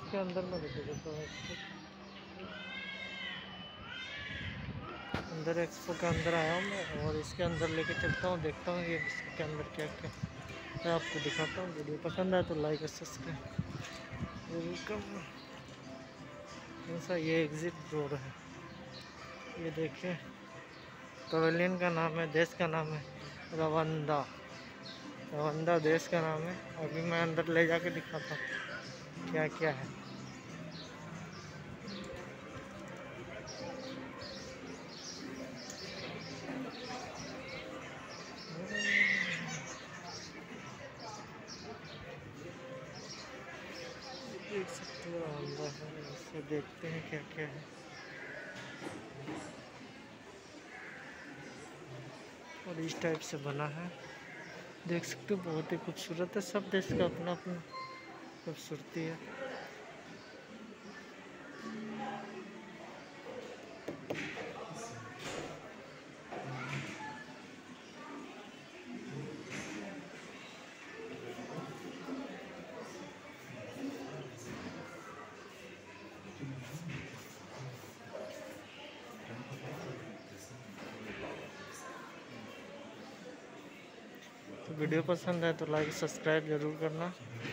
इसके अंदर में लेके जाता हूँ एक्सपो। अंदर एक्सपो के अंदर आया हूँ मैं और इसके अंदर लेके चलता हूँ, देखता हूँ ये इसके अंदर क्या क्या मैं आपको दिखाता हूँ। वीडियो पसंद आए तो लाइक और सब्सक्राइब जरूर करना। ऐसा ये एग्जिट डोर है, ये देखिए पवेलियन का नाम है, देश का नाम है रवंदा। रवंदा देश का नाम है। अभी मैं अंदर ले जाके दिखाता हूँ क्या क्या है। देख सकते हो अंदर है, इससे देखते हैं क्या क्या है। और इस टाइप से बना है, देख सकते हो बहुत ही खूबसूरत है। सब देश का अपना अपना खूबसूरती है। तो वीडियो पसंद है तो लाइक सब्सक्राइब जरूर करना।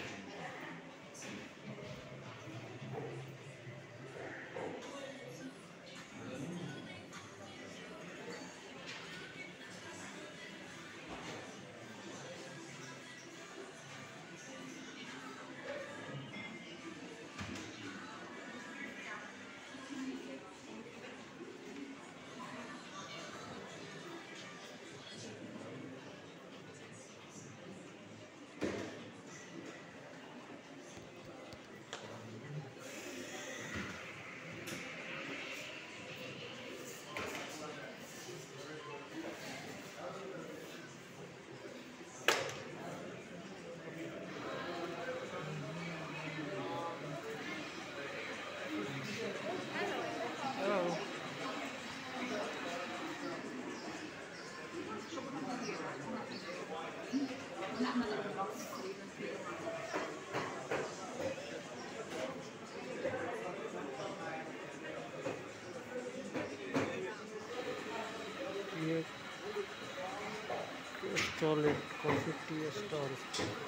ये स्टॉल है, कॉफी टी स्टॉल।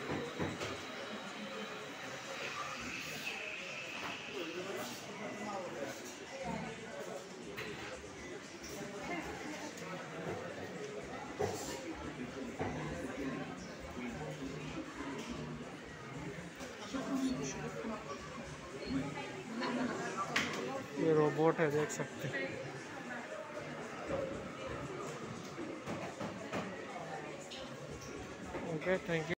ये रोबोट है, देख सकते हैं। Okay, thank you.